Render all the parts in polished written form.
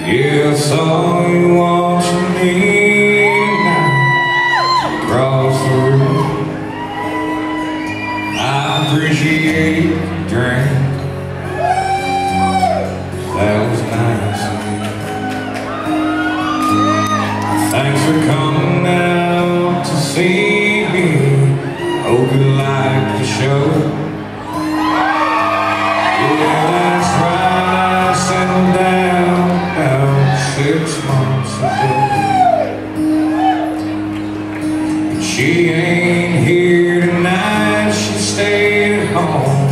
Yeah, I saw you watching me now across the room. I appreciate the drink. That was nice of you. Thanks for coming out to see me. Hope you like the show. Yeah, that's right, I settled down about 6 months ago. But she ain't here tonight, she stayed at home.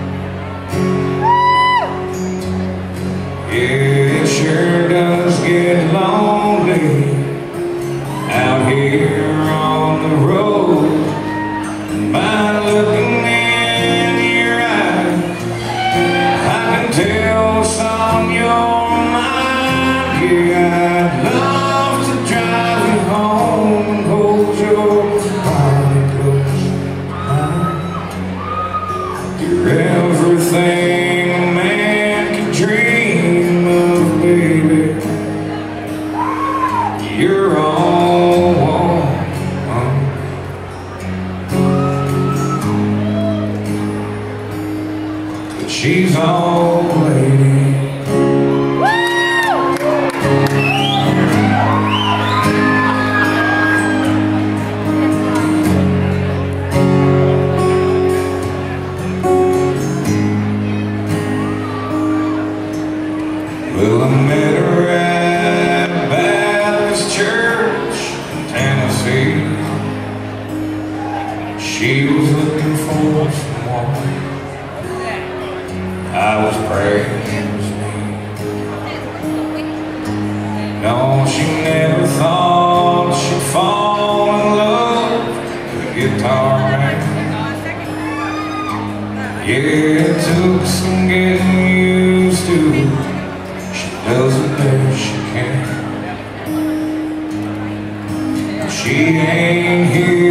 Yeah, it sure does get lonely out here on the road. By looking in your eyes, I can tell what's on your mind. Yeah, I'd love to drive you home and hold your body close to mine. You're everything a man could dream of, baby. You're all she's all lady. Well, I met her at Baptist Church in Tennessee. She was looking for someone. I was praying it was me. No, she never thought she'd fall in love with a guitar man. Yeah, it took some getting used to. She does the best she can. She ain't here